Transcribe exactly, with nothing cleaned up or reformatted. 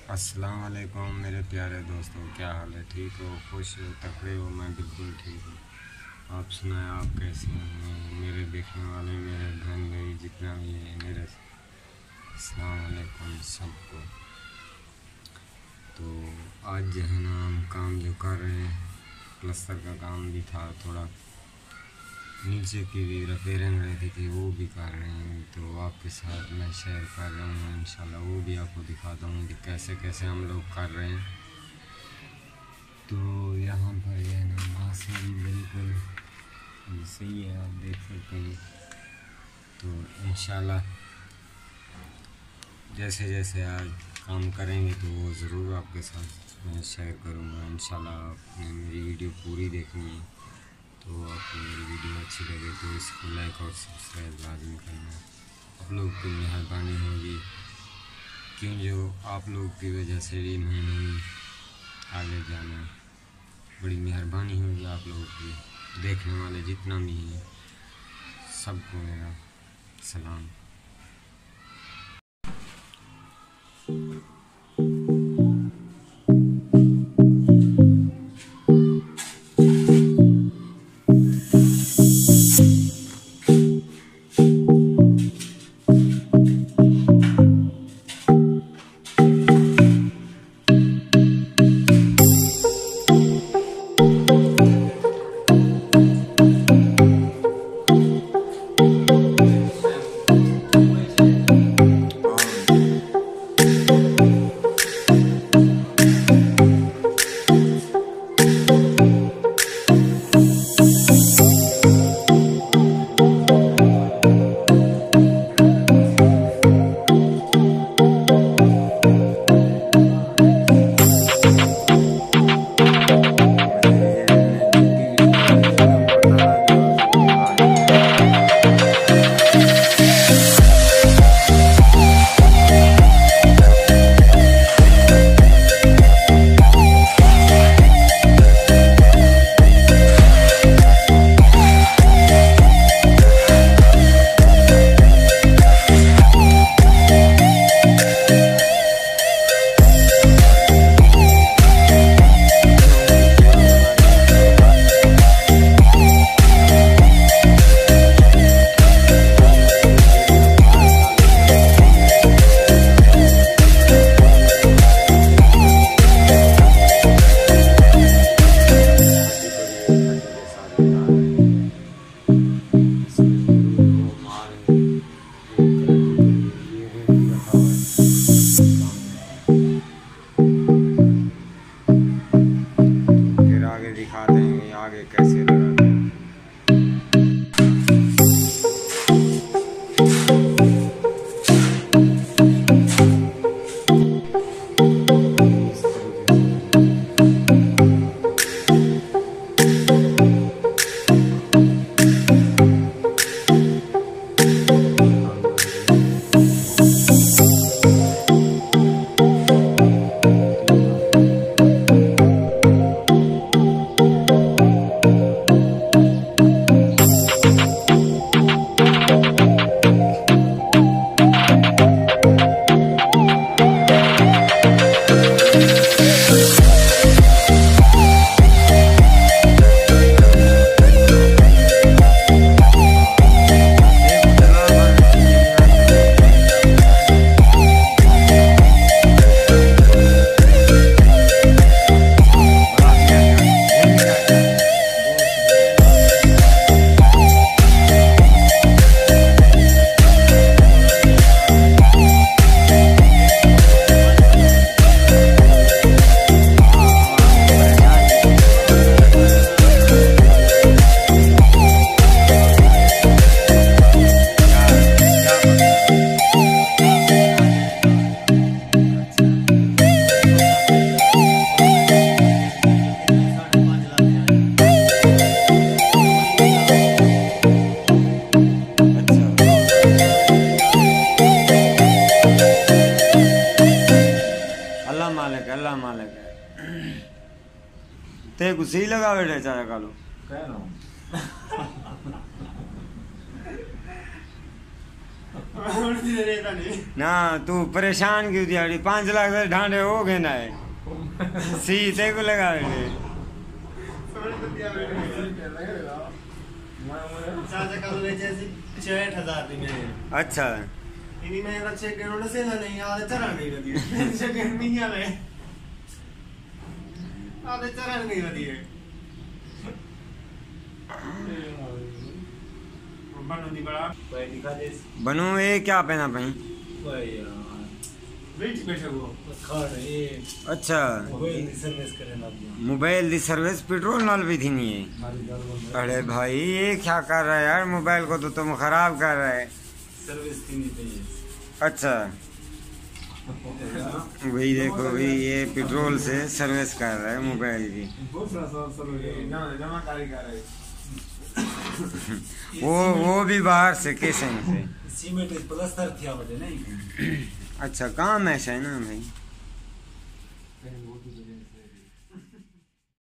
अस्सलाम वालेकुम मेरे प्यारे दोस्तों, क्या हाल है? ठीक हो, खुश हो, तकड़े हो? मैं बिल्कुल ठीक हूँ। आप सुनाएं, आप कैसे हैं? मेरे देखने वाले, मेरे बहन भाई जितना भी है, मेरे अस्सलाम वालेकुम सबको। तो आज जो है ना, हम काम जो कर रहे हैं, प्लस्तर का काम भी था, थोड़ा नीचे की भी रिपेयरिंग रहती थी, वो भी कर रहे हैं। तो आपके साथ मैं शेयर कर रहा हूँ, इंशाल्लाह वो भी आपको दिखाता हूँ कि कैसे कैसे हम लोग कर रहे हैं। तो यहाँ पर ये है ना, मौसम बिल्कुल सही है, आप देख सकते हैं। तो इंशाल्लाह जैसे जैसे आज काम करेंगे तो वो ज़रूर आपके साथ मैं शेयर करूँगा। इंशाल्लाह आपने मेरी वीडियो पूरी देखनी है, तो आपको मेरी वीडियो अच्छी लगे तो इसको लाइक और सब्सक्राइब लाजमी करना। आप लोग की मेहरबानी होगी, क्यों जो आप लोग की वजह से भी मैंने आगे जाना, बड़ी मेहरबानी होगी आप लोगों की। देखने वाले जितना भी हैं सबको मेरा सलाम। दिखाते हैं आगे कैसे लगाते हैं। मालिक अल्लाह मालिक है। ते कुछ ही लगा बैठे चाहे कालो कह रहा हूँ। ना तू परेशान क्यों दिहाड़ी पाँच लाख से ढांडे हो गए ना है सीते को लगा बेटे अच्छा इन्हीं में अच्छे गेंडों से ना नहीं आधे चरण नहीं रहती है अच्छे गेंड नहीं आवे आधे चरण नहीं रहती है बनो दी बड़ा भाई दिखा दे बनो ये क्या पहना भाई भाई यार बैठ बैठे वो खड़ ये अच्छा मोबाइल दी सर्विस करे ना मोबाइल दी सर्विस पेट्रोल नाल भी थी नहीं है अरे भाई ये क्या कर रहा है यार मोबाइल को तो तुम खराब कर रहा है सर्विस थी नहीं चाहिए अच्छा वही देखो भाई ये पेट्रोल से सर्विस कर रहा है मोबाइल की वो वो भी बाहर से किसन से सीमेंट प्लस्तर किया बटे नहीं अच्छा काम ऐसा है ना भाई।